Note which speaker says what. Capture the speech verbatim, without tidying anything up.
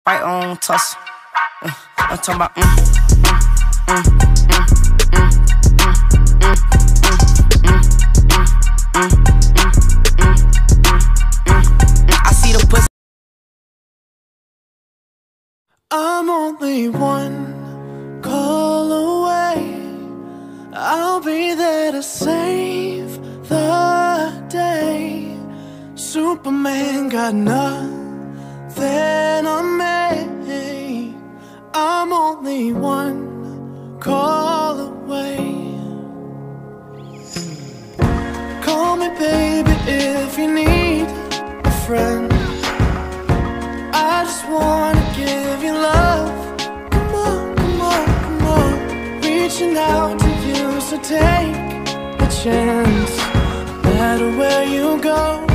Speaker 1: right on tussle. Uh, I'm talking about mm, mm, mm, mm, mm, mm, mm, mm. I see the pussy.
Speaker 2: I'm only one call away. I'll be there to save the day. Superman got nothing on me. I'm only one call away. Call me baby if you need a friend. I just wanna give you love. Come on, come on, come on. Reaching out to you, so take a chance. No matter where you go,